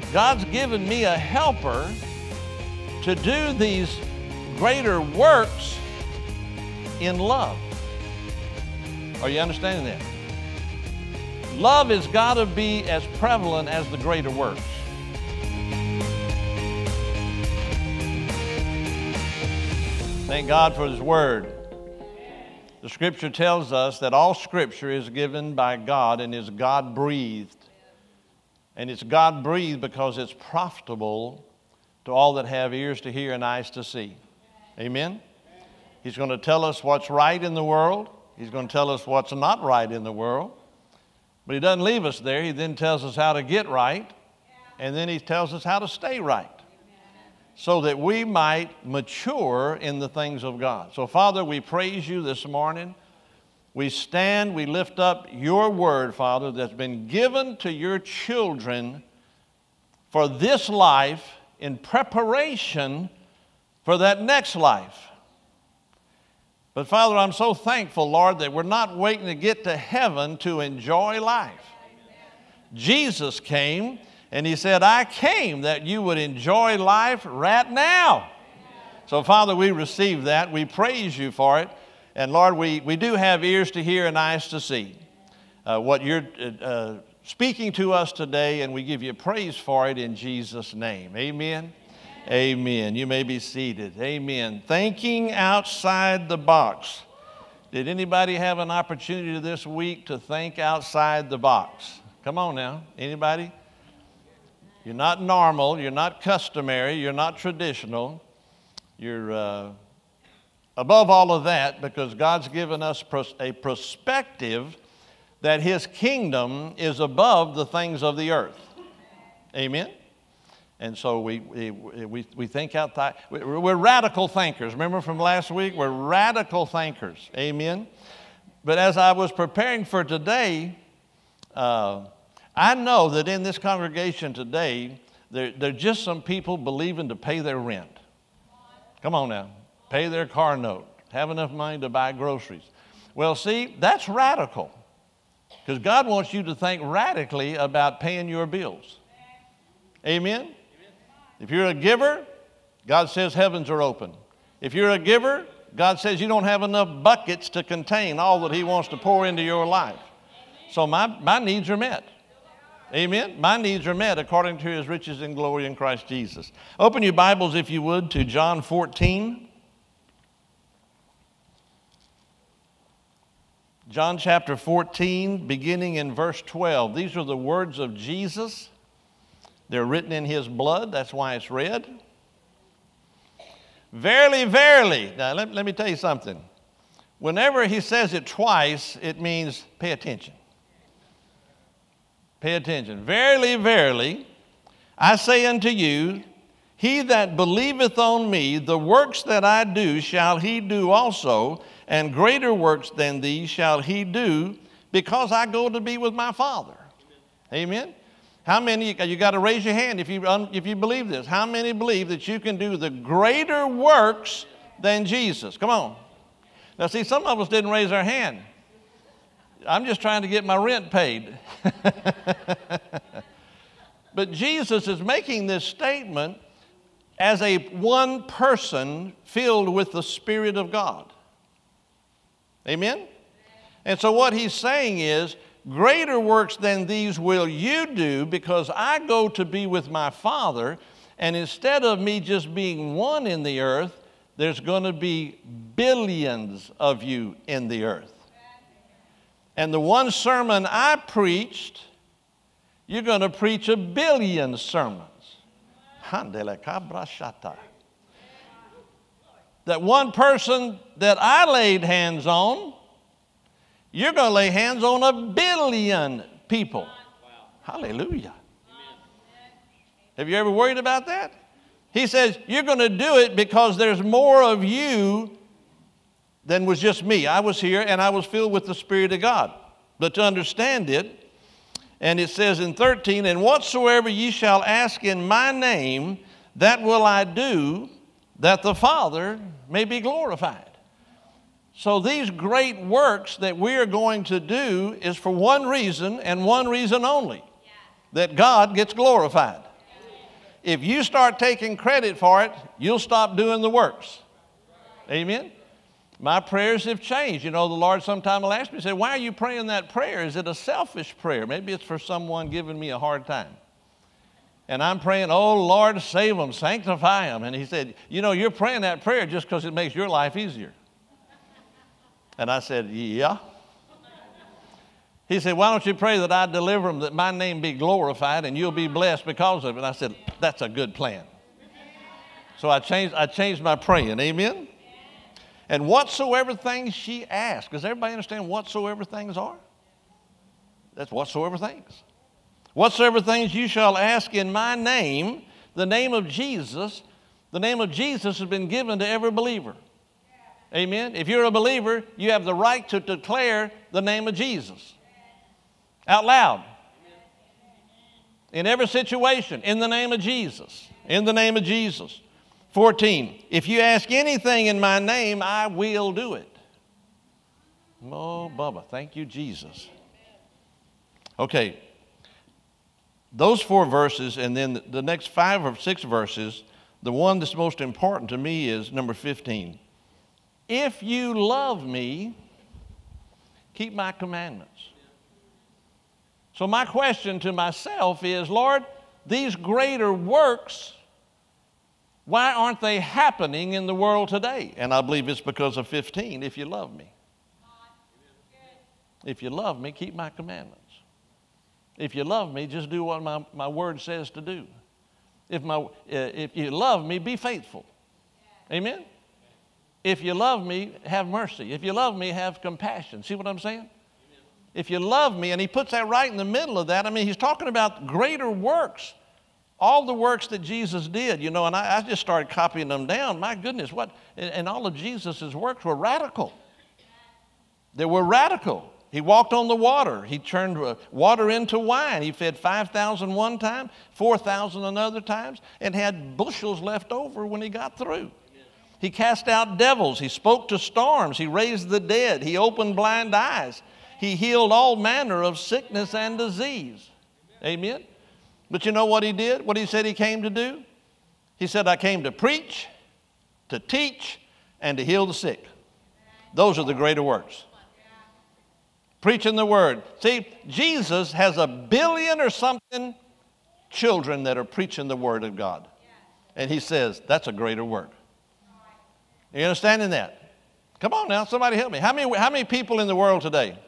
God's given me a helper to do these greater works in love. Are you understanding that? Love has got to be as prevalent as the greater works. Thank God for His Word. The Scripture tells us that all Scripture is given by God and is God-breathed. And it's God-breathed because it's profitable to all that have ears to hear and eyes to see. Amen? He's going to tell us what's right in the world. He's going to tell us what's not right in the world. But He doesn't leave us there. He then tells us how to get right. And then He tells us how to stay right, so that we might mature in the things of God. So, Father, we praise You this morning. We stand, we lift up Your Word, Father, that's been given to Your children for this life in preparation for that next life. But, Father, I'm so thankful, Lord, that we're not waiting to get to heaven to enjoy life. Jesus came, and He said, I came that you would enjoy life right now. So, Father, we receive that. We praise You for it. And, Lord, we do have ears to hear and eyes to see what You're speaking to us today, and we give You praise for it in Jesus' name. Amen. Amen. You may be seated. Amen. Thinking outside the box. Did anybody have an opportunity this week to think outside the box? Come on now. Anybody? You're not normal. You're not customary. You're not traditional. You're above all of that, because God's given us a perspective that His kingdom is above the things of the earth. Amen? And so we think outside. We're radical thinkers. Remember from last week? We're radical thinkers. Amen? But as I was preparing for today, I know that in this congregation today, there are just some people believing to pay their rent. Come on now. Pay their car note. Have enough money to buy groceries. Well, see, that's radical. Because God wants you to think radically about paying your bills. Amen? If you're a giver, God says heavens are open. If you're a giver, God says you don't have enough buckets to contain all that He wants to pour into your life. So my needs are met. Amen? My needs are met according to His riches and glory in Christ Jesus. Open your Bibles, if you would, to John 14. John chapter 14, beginning in verse 12. These are the words of Jesus. They're written in His blood. That's why it's red. Verily, verily. Now, let me tell you something. Whenever He says it twice, it means pay attention. Pay attention. Verily, verily, I say unto you, he that believeth on me, the works that I do shall he do also, and greater works than these shall he do, because I go to be with my Father. Amen? How many, you got to raise your hand if you believe this. How many believe that you can do the greater works than Jesus? Come on. Now see, some of us didn't raise our hand. I'm just trying to get my rent paid. But Jesus is making this statement as a one person filled with the Spirit of God. Amen? And so what He's saying is, greater works than these will you do, because I go to be with my Father, and instead of me just being one in the earth, there's going to be billions of you in the earth. And the one sermon I preached, you're going to preach 1 billion sermons. That one person that I laid hands on, you're going to lay hands on 1 billion people. Wow. Hallelujah. Have you ever worried about that? He says, you're going to do it because there's more of you than was just me. I was here and I was filled with the Spirit of God. But to understand it, and it says in 13, and whatsoever ye shall ask in my name, that will I do, that the Father may be glorified. So these great works that we are going to do is for one reason and one reason only, that God gets glorified. if you start taking credit for it, you'll stop doing the works. Amen? My prayers have changed. You know, the Lord sometime will ask me, say, why are you praying that prayer? Is it a selfish prayer? Maybe it's for someone giving me a hard time. And I'm praying, oh, Lord, save them, sanctify them. And he said, you know, you're praying that prayer just because it makes your life easier. And I said, yeah. He said, why don't you pray that I deliver them, that my name be glorified, and you'll be blessed because of it. And I said, that's a good plan. So I changed my praying. Amen? And whatsoever things she asked. Does everybody understand whatsoever things are? That's whatsoever things. Whatsoever things you shall ask in my name, the name of Jesus has been given to every believer. Amen? If you're a believer, you have the right to declare the name of Jesus out loud. In every situation, in the name of Jesus. In the name of Jesus. 14, if you ask anything in my name, I will do it. Oh, Bubba, thank you, Jesus. Okay. Those 4 verses, and then the next 5 or 6 verses, the one that's most important to me is number 15. If you love me, keep my commandments. So my question to myself is, Lord, these greater works, why aren't they happening in the world today? And I believe it's because of 15, if you love me. If you love me, keep my commandments. If you love me, just do what my word says to do. If you love me, be faithful. Amen? If you love me, have mercy. If you love me, have compassion. See what I'm saying? If you love me, and he puts that right in the middle of that. I mean, he's talking about greater works. All the works that Jesus did, you know, and I just started copying them down. My goodness, and all of Jesus' works were radical. They were radical. He walked on the water. He turned water into wine. He fed 5,000 one time, 4,000 another times, and had bushels left over when he got through. He cast out devils. He spoke to storms. He raised the dead. He opened blind eyes. He healed all manner of sickness and disease. Amen? But you know what he did? What he said he came to do? He said, I came to preach, to teach, and to heal the sick. Those are the greater works. Preaching the word. See, Jesus has 1 billion or something children that are preaching the word of God. And he says, that's a greater work. Are you understanding that? Come on now, somebody help me. How many people in the world today?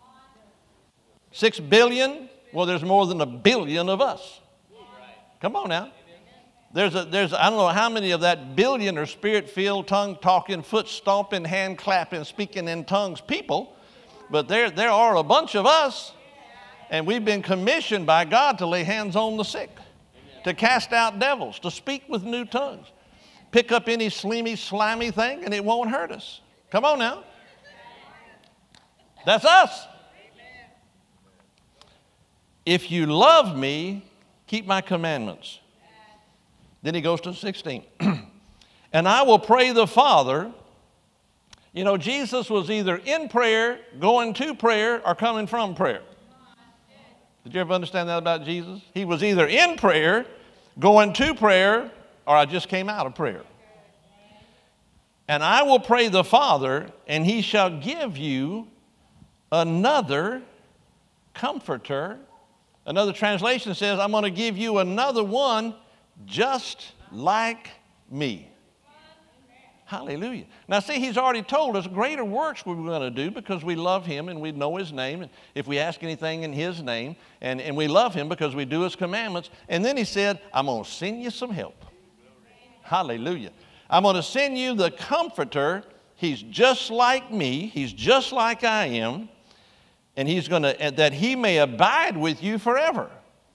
6 billion? Well, there's more than 1 billion of us. Come on now. There's I don't know how many of that billion are spirit-filled, tongue-talking, foot-stomping, hand-clapping, speaking in tongues people. But there are a bunch of us, and we've been commissioned by God to lay hands on the sick, to cast out devils, to speak with new tongues. Pick up any slimy thing, and it won't hurt us. Come on now. That's us. If you love me, keep my commandments. Then he goes to 16. And I will pray the Father. You know, Jesus was either in prayer, going to prayer, or coming from prayer. Did you ever understand that about Jesus? He was either in prayer, going to prayer, or I just came out of prayer. And I will pray the Father, and he shall give you another comforter. Another translation says, I'm going to give you another one just like me. Hallelujah. Now see, he's already told us greater works we're going to do because we love him and we know his name. And if we ask anything in his name, and we love him because we do his commandments. And then he said, I'm going to send you some help. Hallelujah. I'm going to send you the comforter. He's just like me. He's just like I am. And he's going to, that he may abide with you forever.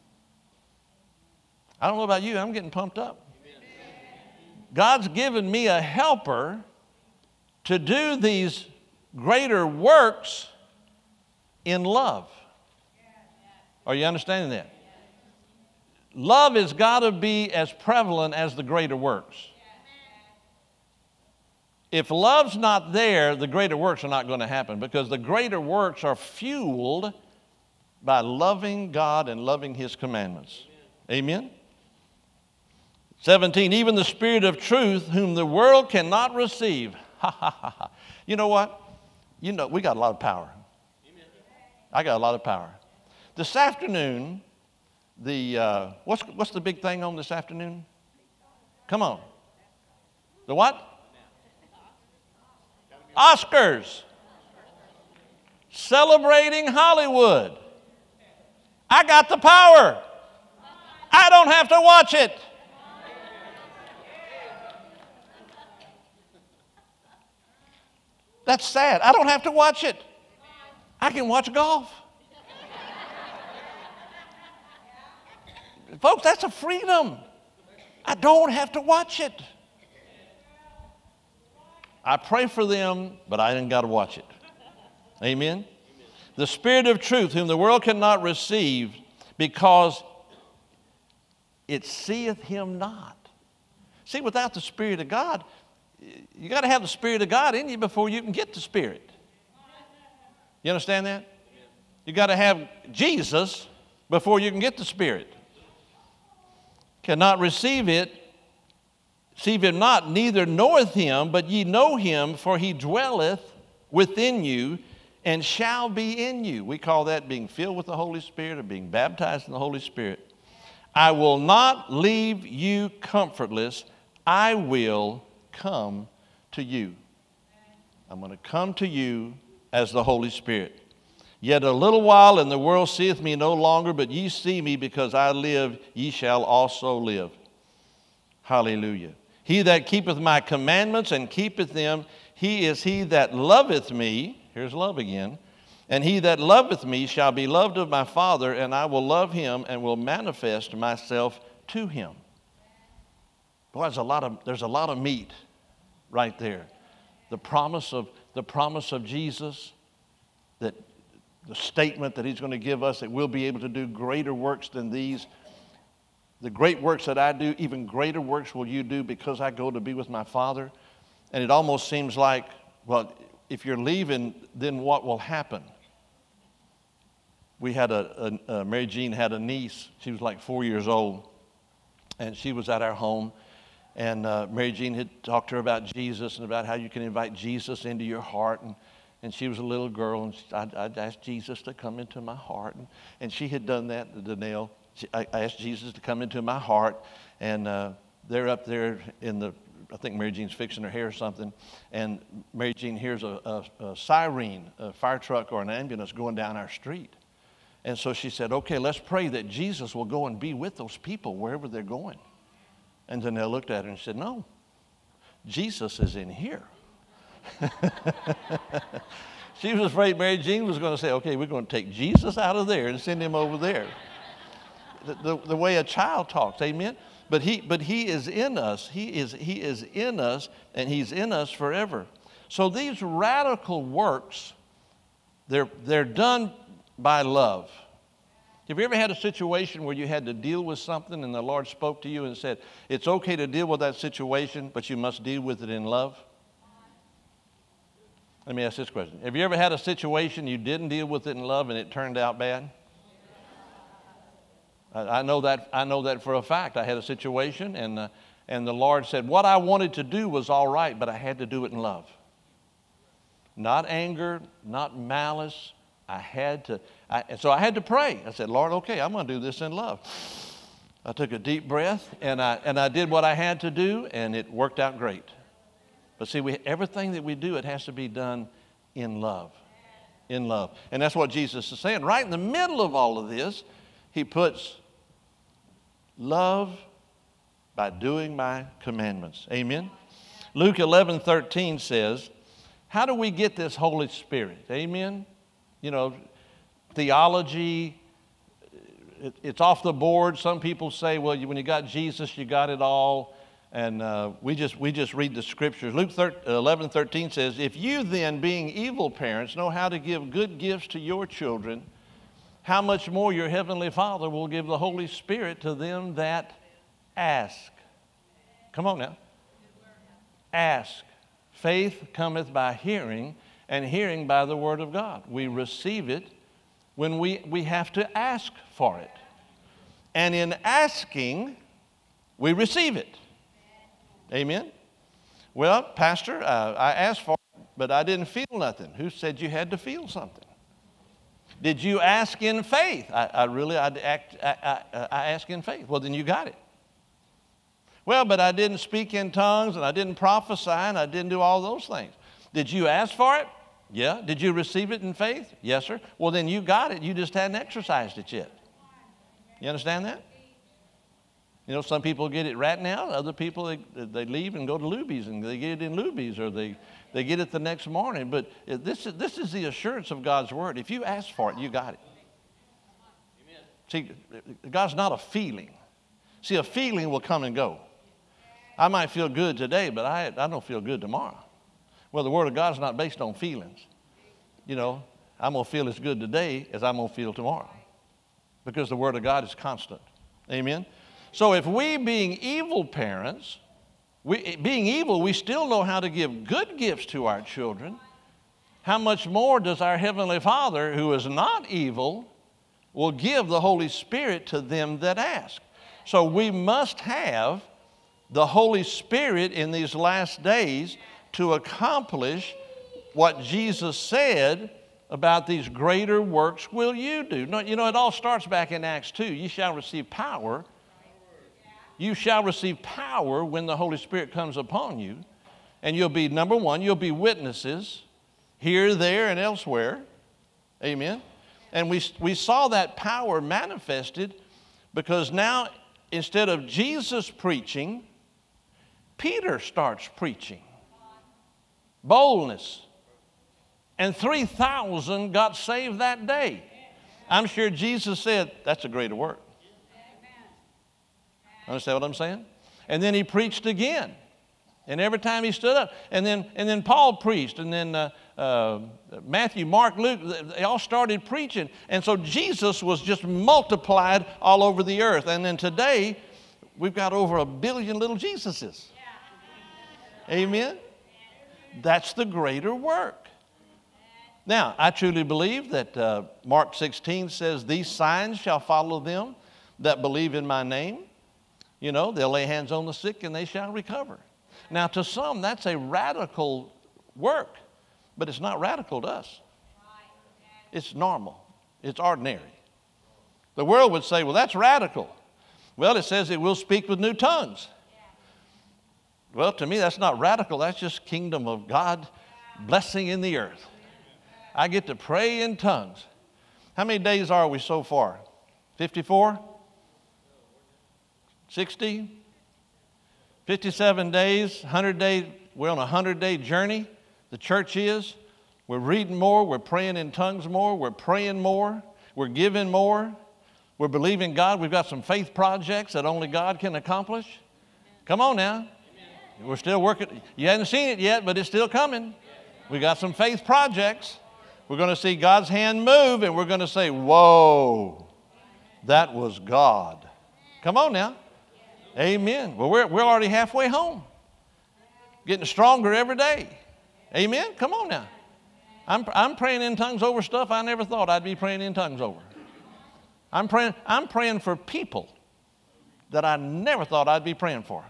I don't know about you, I'm getting pumped up. God's given me a helper to do these greater works in love. Are you understanding that? Love has got to be as prevalent as the greater works. If love's not there, the greater works are not going to happen because the greater works are fueled by loving God and loving his commandments. Amen? 17, even the Spirit of truth, whom the world cannot receive. Ha, ha, ha, ha. You know what? You know, we got a lot of power. I got a lot of power. This afternoon, what's the big thing on this afternoon? Come on. The what? Oscars. Celebrating Hollywood. I got the power. I don't have to watch it. That's sad. I don't have to watch it. I can watch golf. Folks, that's a freedom. I don't have to watch it. I pray for them, but I ain't got to watch it. Amen? The Spirit of truth, whom the world cannot receive, because it seeth him not. See, without the Spirit of God, you got to have the Spirit of God in you before you can get the Spirit. You understand that? You got to have Jesus before you can get the Spirit. Cannot receive him not, neither knoweth him, but ye know him, for he dwelleth within you and shall be in you. We call that being filled with the Holy Spirit or being baptized in the Holy Spirit. I will not leave you comfortless. I will come to you. I'm going to come to you as the Holy Spirit. Yet a little while, and the world seeth me no longer, but ye see me, because I live, ye shall also live. Hallelujah. He that keepeth my commandments and keepeth them, he is he that loveth me. Here's love again. And he that loveth me shall be loved of my Father, and I will love him and will manifest myself to him. Boy, there's a lot of meat right there. The promise of Jesus, that the statement that he's going to give us that we'll be able to do greater works than these. The great works that I do, even greater works will you do, because I go to be with my Father. And it almost seems like, well, if you're leaving, then what will happen? We had Mary Jean had a niece. She was like 4 years old, and she was at our home. And Mary Jean had talked to her about Jesus and about how you can invite Jesus into your heart. And she was a little girl, and I'd asked Jesus to come into my heart. And she had done that to Danielle. I asked Jesus to come into my heart. And they're up there I think Mary Jean's fixing her hair or something. And Mary Jean hears a siren, a fire truck or an ambulance going down our street. And so she said, okay, let's pray that Jesus will go and be with those people wherever they're going. And Danielle looked at her and said, no, Jesus is in here. She was afraid Mary Jean was going to say, okay, we're going to take Jesus out of there and send him over there. The way a child talks, amen? But he is in us. He is in us, and he's in us forever. So these radical works, they're done by love. Have you ever had a situation where you had to deal with something and the Lord spoke to you and said, it's okay to deal with that situation, but you must deal with it in love? Let me ask this question. Have you ever had a situation you didn't deal with it in love and it turned out bad? I know that for a fact. I had a situation and the Lord said, what I wanted to do was all right, but I had to do it in love. Not anger, not malice. So I had to pray. I said, Lord, okay, I'm going to do this in love. I took a deep breath and I did what I had to do, and it worked out great. But see, everything that we do, it has to be done in love. In love. And that's what Jesus is saying. Right in the middle of all of this, he puts love by doing my commandments. Amen? Luke 11:13 says, how do we get this Holy Spirit? Amen? You know, theology, it's off the board. Some people say, well, when you got Jesus, you got it all. And we just read the scriptures. Luke 11:13 says, if you then, being evil parents, know how to give good gifts to your children, how much more your heavenly Father will give the Holy Spirit to them that ask. Come on now. Ask. Faith cometh by hearing, and hearing by the word of God. We receive it when we have to ask for it. And in asking, we receive it. Amen? Well, Pastor, I asked for it, but I didn't feel nothing. Who said you had to feel something? Did you ask in faith? I asked in faith. Well, then you got it. Well, but I didn't speak in tongues, and I didn't prophesy, and I didn't do all those things. Did you ask for it? Yeah. Did you receive it in faith? Yes, sir. Well, then you got it. You just hadn't exercised it yet. You understand that? You know, some people get it right now. Other people, they leave and go to Luby's, and they get it in Luby's, or they get it the next morning. But this is the assurance of God's word. If you ask for it, you got it. Amen. See, God's not a feeling. See, a feeling will come and go. I might feel good today, but I don't feel good tomorrow. Well, the word of God is not based on feelings. You know, I'm going to feel as good today as I'm going to feel tomorrow, because the word of God is constant. Amen? So if we, being evil parents, being evil, we still know how to give good gifts to our children, how much more does our Heavenly Father, who is not evil, will give the Holy Spirit to them that ask? So we must have the Holy Spirit in these last days to accomplish what Jesus said about these greater works will you do. No, you know, it all starts back in Acts 2. You shall receive power. You shall receive power when the Holy Spirit comes upon you. And you'll be, number one, you'll be witnesses here, there, and elsewhere. Amen. And we saw that power manifested because now, instead of Jesus preaching, Peter starts preaching. Boldness. And 3,000 got saved that day. I'm sure Jesus said, that's a greater work. Understand what I'm saying? And then he preached again. And every time he stood up. And then Paul preached. And then Matthew, Mark, Luke, they all started preaching. And so Jesus was just multiplied all over the earth. And then today, we've got over 1 billion little Jesuses. Amen? That's the greater work. Now, I truly believe that Mark 16 says, these signs shall follow them that believe in my name. You know, they'll lay hands on the sick and they shall recover. Now, to some, that's a radical work, but it's not radical to us. It's normal. It's ordinary. The world would say, well, that's radical. Well, it says it will speak with new tongues. Well, to me, that's not radical. That's just kingdom of God blessing in the earth. I get to pray in tongues. How many days are we so far? 54? 60? 57 days, 100 days. We're on a 100-day journey. The church is. We're reading more. We're praying in tongues more. We're praying more. We're giving more. We're believing God. We've got some faith projects that only God can accomplish. Come on now. We're still working. You haven't seen it yet, but it's still coming. We got some faith projects. We're going to see God's hand move, and we're going to say, whoa, that was God. Come on now. Amen. Well, we're already halfway home. Getting stronger every day. Amen. Come on now. I'm praying in tongues over stuff I never thought I'd be praying in tongues over. I'm praying for people that I never thought I'd be praying for.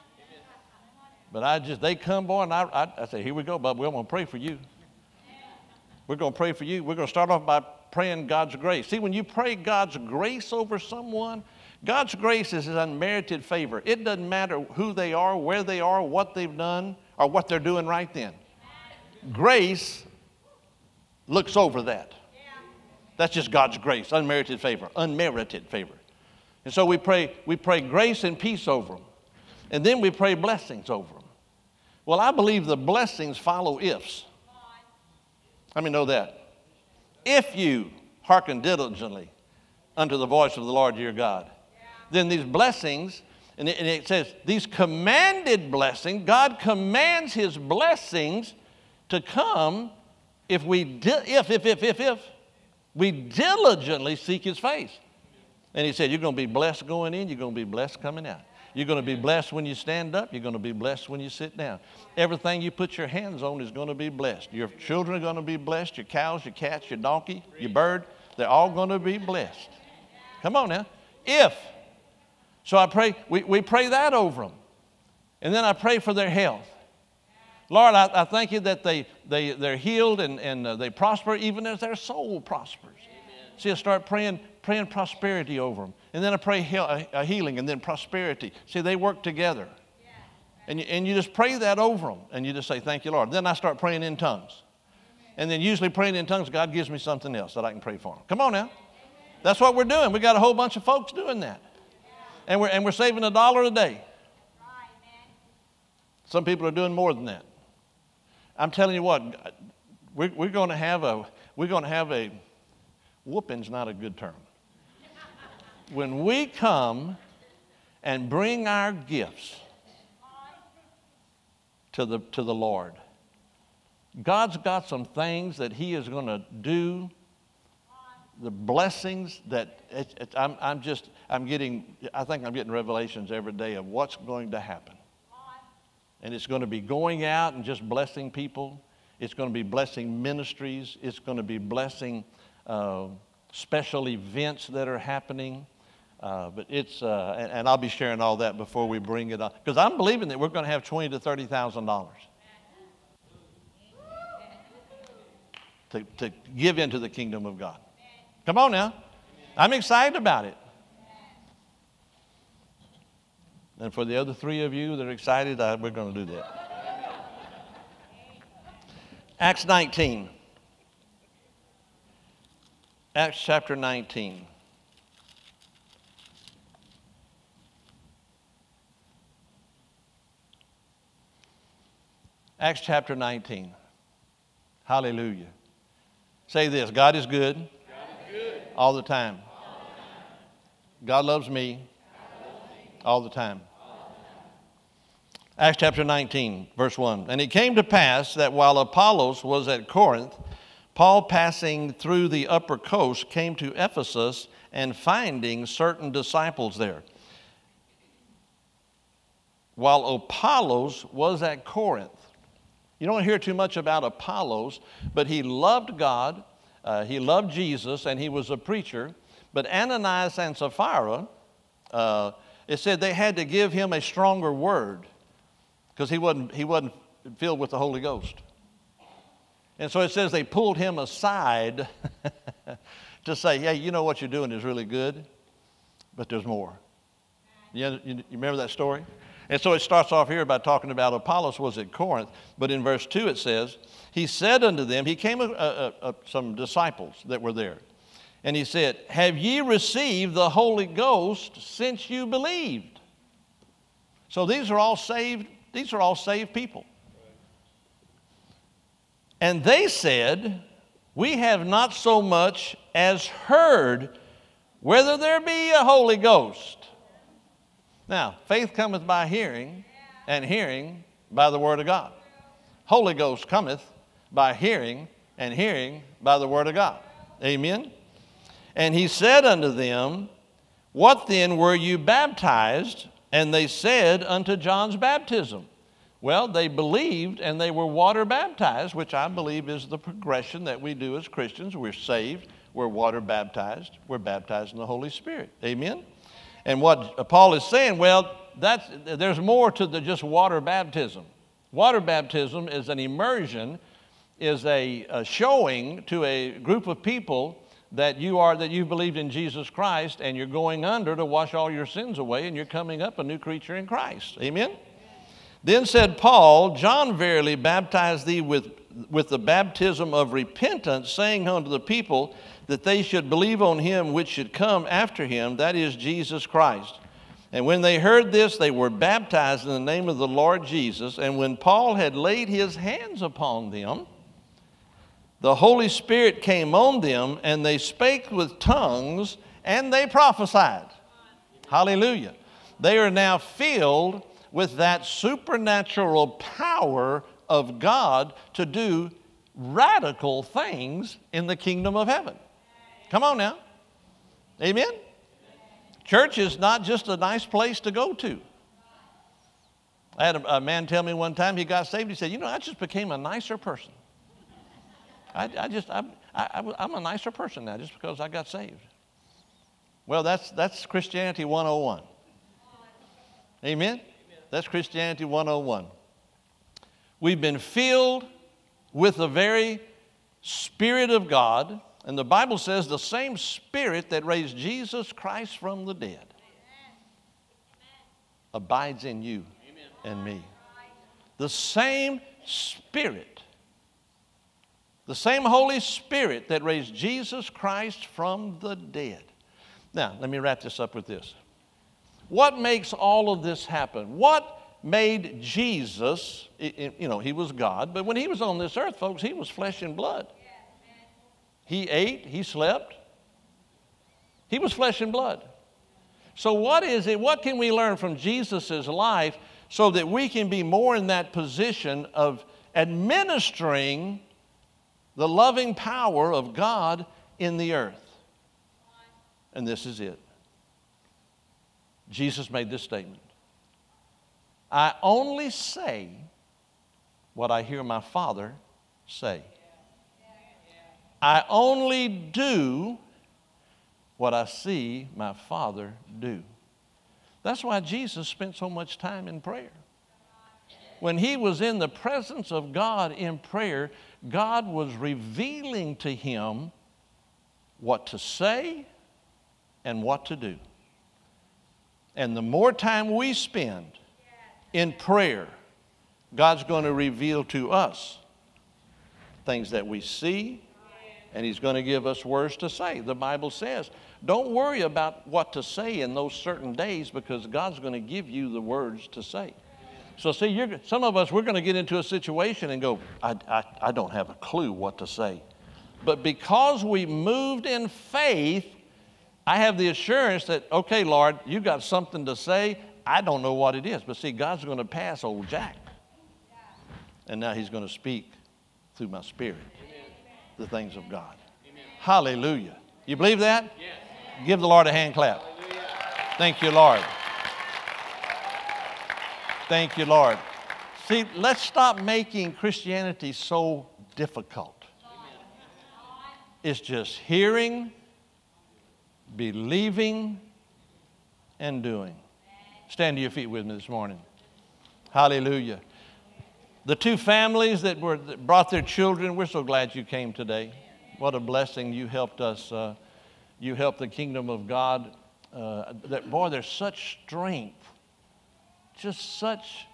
But they come, boy, and I say, here we go, Bub. We're going to pray for you. We're going to pray for you. We're going to start off by praying God's grace. See, when you pray God's grace over someone, God's grace is His unmerited favor. It doesn't matter who they are, where they are, what they've done, or what they're doing right then. Grace looks over that. That's just God's grace, unmerited favor, unmerited favor. And so we pray grace and peace over them. And then we pray blessings over them. Well, I believe the blessings follow ifs. Let me know that. If you hearken diligently unto the voice of the Lord your God, then these blessings, and it says these commanded blessings, God commands His blessings to come if we diligently seek His face. And He said, you're going to be blessed going in, you're going to be blessed coming out. You're going to be blessed when you stand up. You're going to be blessed when you sit down. Everything you put your hands on is going to be blessed. Your children are going to be blessed. Your cows, your cats, your donkey, your bird, they're all going to be blessed. Come on now. If. So I pray, we pray that over them. And then I pray for their health. Lord, I thank you that they're healed and they prosper even as their soul prospers. Amen. See, I start praying prosperity over them. And then I pray healing and then prosperity. See, they work together. And you just pray that over them. And you just say, thank you, Lord. Then I start praying in tongues. And then usually praying in tongues, God gives me something else that I can pray for them. Come on now. That's what we're doing. We got a whole bunch of folks doing that. And we're saving $1 a day. Some people are doing more than that. I'm telling you what, we're going to have a whooping's not a good term. When we come and bring our gifts to the Lord, God's got some things that He is going to do. The blessings that I think I'm getting revelations every day of what's going to happen. And it's going to be going out and just blessing people. It's going to be blessing ministries. It's going to be blessing special events that are happening. But it's and I'll be sharing all that before we bring it up, because I'm believing that we're going to have $20,000 to $30,000 to give into the kingdom of God. Come on now. I'm excited about it. And for the other 3 of you that are excited, we're going to do that. Acts 19. Acts chapter 19. Acts chapter 19. Hallelujah. Say this, God is good, all the time. God loves me all the time. Acts chapter 19, verse 1. And it came to pass that while Apollos was at Corinth, Paul, passing through the upper coast, came to Ephesus, and finding certain disciples there. While Apollos was at Corinth. You don't hear too much about Apollos, but he loved God, he loved Jesus, and he was a preacher. But Ananias and Sapphira, it said they had to give him a stronger word because he wasn't filled with the Holy Ghost. And so it says they pulled him aside to say, hey, you know what you're doing is really good, but there's more. You remember that story? And so it starts off here by talking about Apollos was at Corinth, but in verse 2 it says, he said unto them, he came some disciples that were there, and he said, have ye received the Holy Ghost since you believed? So these are all saved people. And they said, we have not so much as heard whether there be a Holy Ghost. Now, faith cometh by hearing, and hearing by the word of God. Holy Ghost cometh by hearing, and hearing by the word of God. Amen. And he said unto them, what then were you baptized? And they said, unto John's baptism. Well, they believed and they were water baptized, which I believe is the progression that we do as Christians. We're saved, we're water baptized, we're baptized in the Holy Spirit. Amen. And what Paul is saying, well, there's more to the just water baptism. Water baptism is an immersion, is a showing to a group of people that you've believed in Jesus Christ, and you're going under to wash all your sins away, and you're coming up a new creature in Christ. Amen? Then said Paul, John verily baptized thee with the baptism of repentance, saying unto the people that they should believe on him which should come after him, that is Jesus Christ. And when they heard this, they were baptized in the name of the Lord Jesus. And when Paul had laid his hands upon them, the Holy Spirit came on them, and they spake with tongues, and they prophesied. Hallelujah. They are now filled with that supernatural power of God to do radical things in the kingdom of heaven. Come on now. Amen? Church is not just a nice place to go to. I had a man tell me one time he got saved. He said, I just became a nicer person. I'm a nicer person now just because I got saved. Well, that's Christianity 101. Amen? That's Christianity 101. We've been filled with the very Spirit of God, and the Bible says the same Spirit that raised Jesus Christ from the dead abides in you and me. The same Spirit, the same Holy Spirit that raised Jesus Christ from the dead. Now, let me wrap this up with this. What makes all of this happen? What made Jesus, you know, he was God, but when he was on this earth, folks, he was flesh and blood. He ate, he slept. He was flesh and blood. So what is it? What can we learn from Jesus' life so that we can be more in that position of administering the loving power of God in the earth? And this is it. Jesus made this statement. I only say what I hear my Father say. I only do what I see my Father do. That's why Jesus spent so much time in prayer. When he was in the presence of God in prayer, God was revealing to him what to say and what to do. And the more time we spend in prayer, God's going to reveal to us things that we see, and he's going to give us words to say. The Bible says, don't worry about what to say in those certain days because God's going to give you the words to say. So see, some of us, we're going to get into a situation and go, I don't have a clue what to say. But because we moved in faith, I have the assurance that, okay, Lord, you got something to say. I don't know what it is. But see, God's going to pass old Jack. And now he's going to speak through my spirit the things of God. Amen. Hallelujah. You believe that? Yes. Give the Lord a hand clap. Hallelujah. Thank you, Lord. Thank you, Lord. See, let's stop making Christianity so difficult. It's just hearing, believing, and doing. Stand to your feet with me this morning. Hallelujah. The two families that brought their children, we're so glad you came today. What a blessing. You helped us. You helped the kingdom of God. There's such strength. Just such,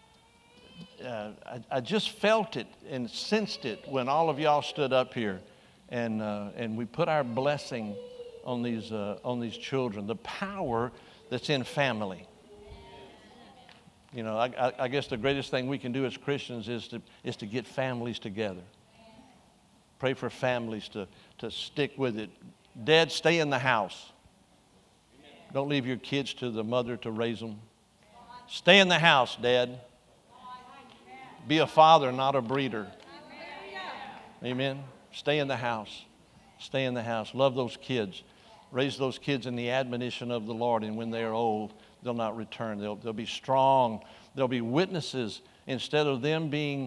I just felt it and sensed it when all of y'all stood up here. And we put our blessing on these children. The power that's in family. You know, I guess the greatest thing we can do as Christians is to get families together. Pray for families to stick with it. Dad, stay in the house. Don't leave your kids to the mother to raise them. Stay in the house, Dad. Be a father, not a breeder. Amen. Stay in the house. Stay in the house. Love those kids. Raise those kids in the admonition of the Lord, and when they are old, they'll not return. They'll be strong. They'll be witnesses. Instead of them being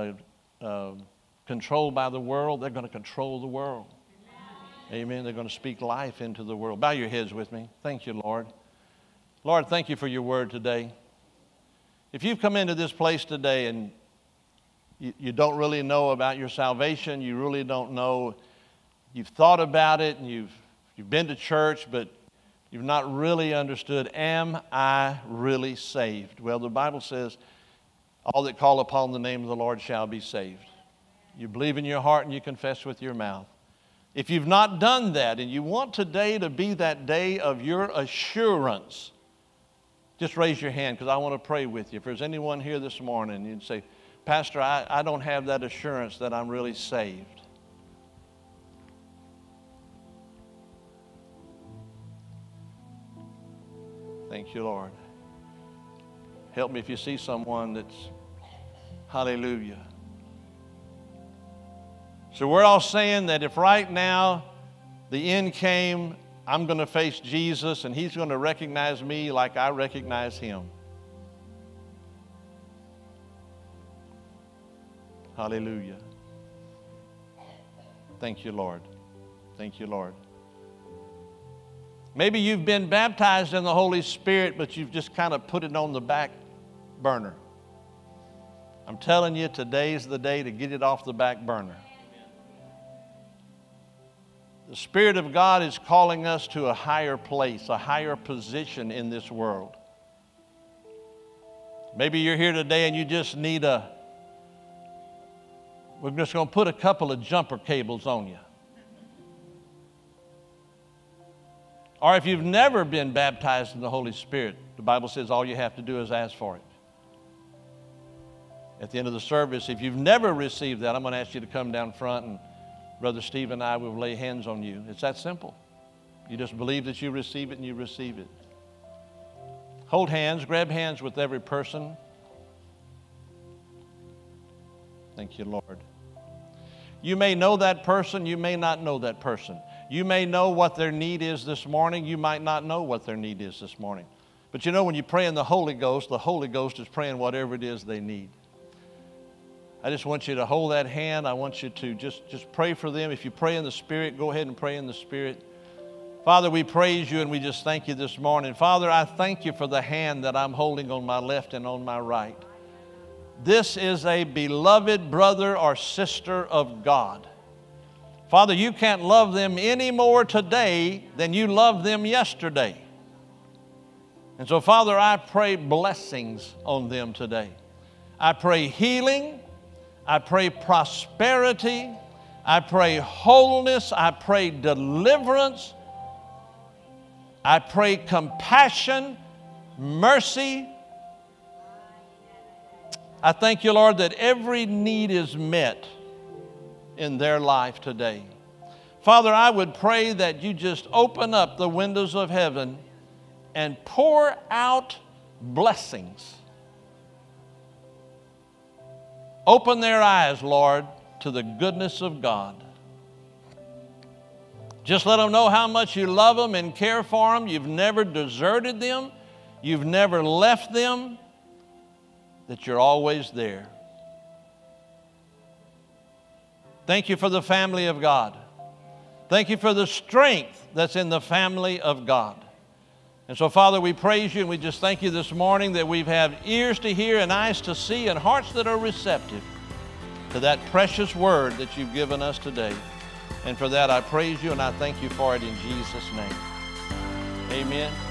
controlled by the world, they're going to control the world. Amen. They're going to speak life into the world. Bow your heads with me. Thank you, Lord. Lord, thank you for your word today. If you've come into this place today and you don't really know about your salvation, you really don't know, you've thought about it and you've been to church, but you've not really understood, am I really saved? Well, the Bible says, all that call upon the name of the Lord shall be saved. You believe in your heart and you confess with your mouth. If you've not done that and you want today to be that day of your assurance, just raise your hand because I want to pray with you. If there's anyone here this morning, you'd say, Pastor, I don't have that assurance that I'm really saved. Thank you, Lord. Help me if you see someone that's, hallelujah. So we're all saying that if right now the end came, I'm going to face Jesus and he's going to recognize me like I recognize him. Hallelujah. Thank you, Lord. Thank you, Lord. Maybe you've been baptized in the Holy Spirit, but you've just kind of put it on the back burner. I'm telling you, today's the day to get it off the back burner. The Spirit of God is calling us to a higher place, a higher position in this world. Maybe you're here today and you just need we're just going to put a couple of jumper cables on you. Or if you've never been baptized in the Holy Spirit, the Bible says all you have to do is ask for it. At the end of the service, if you've never received that, I'm going to ask you to come down front, and Brother Steve and I will lay hands on you. It's that simple. You just believe that you receive it, and you receive it. Hold hands, grab hands with every person. Thank you, Lord. You may know that person, you may not know that person. You may know what their need is this morning. You might not know what their need is this morning. But you know, when you pray in the Holy Ghost is praying whatever it is they need. I just want you to hold that hand. I want you to just pray for them. If you pray in the Spirit, go ahead and pray in the Spirit. Father, we praise you and we just thank you this morning. Father, I thank you for the hand that I'm holding on my left and on my right. This is a beloved brother or sister of God. Father, you can't love them any more today than you loved them yesterday. And so, Father, I pray blessings on them today. I pray healing. I pray prosperity. I pray wholeness. I pray deliverance. I pray compassion, mercy. I thank you, Lord, that every need is met in their life today. Father, I would pray that you just open up the windows of heaven and pour out blessings. Open their eyes, Lord, to the goodness of God. Just let them know how much you love them and care for them. You've never deserted them. You've never left them. That you're always there. Thank you for the family of God. Thank you for the strength that's in the family of God. And so, Father, we praise you and we just thank you this morning that we've had ears to hear and eyes to see and hearts that are receptive to that precious word that you've given us today. And for that, I praise you and I thank you for it in Jesus' name. Amen.